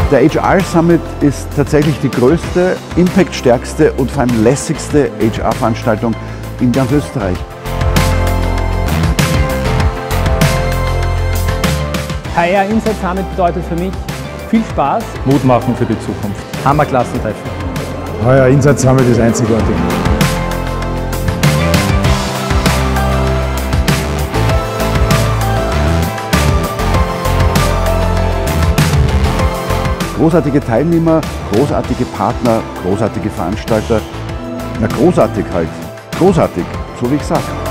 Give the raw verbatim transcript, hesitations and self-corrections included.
Der H R Summit ist tatsächlich die größte, impactstärkste und vor allem lässigste H R-Veranstaltung in ganz Österreich. H R Insight Summit bedeutet für mich viel Spaß, Mut machen für die Zukunft. Hammerklassentreffen. H R Insight Summit ist einzigartig. Großartige Teilnehmer, großartige Partner, großartige Veranstalter. Na, großartig halt. Großartig, so wie ich sage.